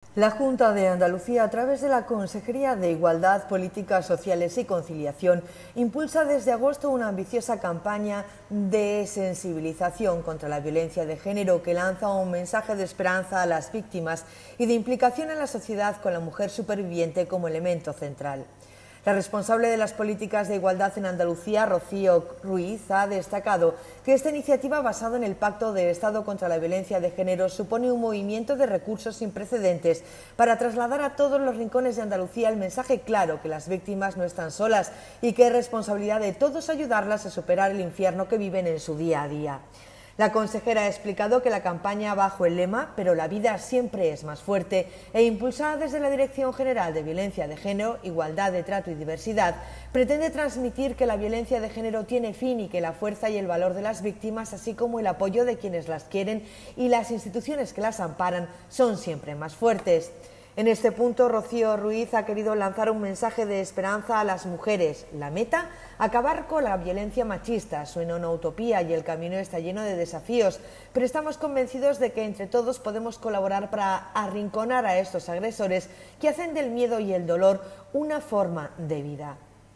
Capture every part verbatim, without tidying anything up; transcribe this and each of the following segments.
La Junta de Andalucía, a través de la Consejería de Igualdad, Políticas Sociales y Conciliación, impulsa desde agosto una ambiciosa campaña de sensibilización contra la violencia de género que lanza un mensaje de esperanza a las víctimas y de implicación en la sociedad con la mujer superviviente como elemento central. La responsable de las políticas de igualdad en Andalucía, Rocío Ruiz, ha destacado que esta iniciativa basada en el Pacto de Estado contra la Violencia de Género supone un movimiento de recursos sin precedentes para trasladar a todos los rincones de Andalucía el mensaje claro que las víctimas no están solas y que es responsabilidad de todos ayudarlas a superar el infierno que viven en su día a día. La consejera ha explicado que la campaña bajo el lema «Pero la vida siempre es más fuerte» e impulsada desde la Dirección General de Violencia de Género, Igualdad de Trato y Diversidad, pretende transmitir que la violencia de género tiene fin y que la fuerza y el valor de las víctimas, así como el apoyo de quienes las quieren y las instituciones que las amparan, son siempre más fuertes. En este punto, Rocío Ruiz ha querido lanzar un mensaje de esperanza a las mujeres. La meta, acabar con la violencia machista. Suena una utopía y el camino está lleno de desafíos, pero estamos convencidos de que entre todos podemos colaborar para arrinconar a estos agresores que hacen del miedo y el dolor una forma de vida.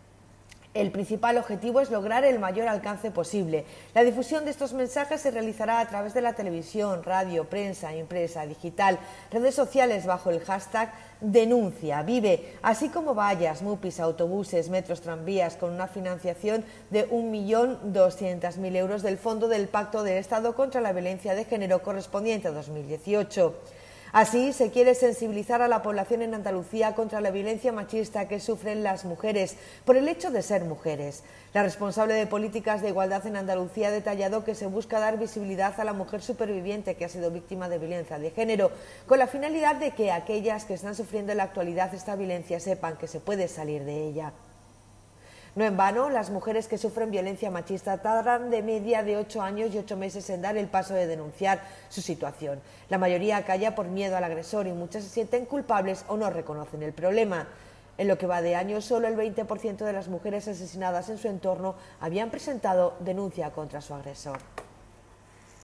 El principal objetivo es lograr el mayor alcance posible. La difusión de estos mensajes se realizará a través de la televisión, radio, prensa, impresa, digital, redes sociales bajo el hashtag Denuncia Vive, así como vallas, mupis, autobuses, metros, tranvías, con una financiación de un millón doscientos mil euros del Fondo del Pacto de Estado contra la Violencia de Género correspondiente a dos mil dieciocho. Así, se quiere sensibilizar a la población en Andalucía contra la violencia machista que sufren las mujeres por el hecho de ser mujeres. La responsable de políticas de igualdad en Andalucía ha detallado que se busca dar visibilidad a la mujer superviviente que ha sido víctima de violencia de género, con la finalidad de que aquellas que están sufriendo en la actualidad esta violencia sepan que se puede salir de ella. No en vano, las mujeres que sufren violencia machista tardan de media de ocho años y ocho meses en dar el paso de denunciar su situación. La mayoría calla por miedo al agresor y muchas se sienten culpables o no reconocen el problema. En lo que va de año, solo el veinte por ciento de las mujeres asesinadas en su entorno habían presentado denuncia contra su agresor.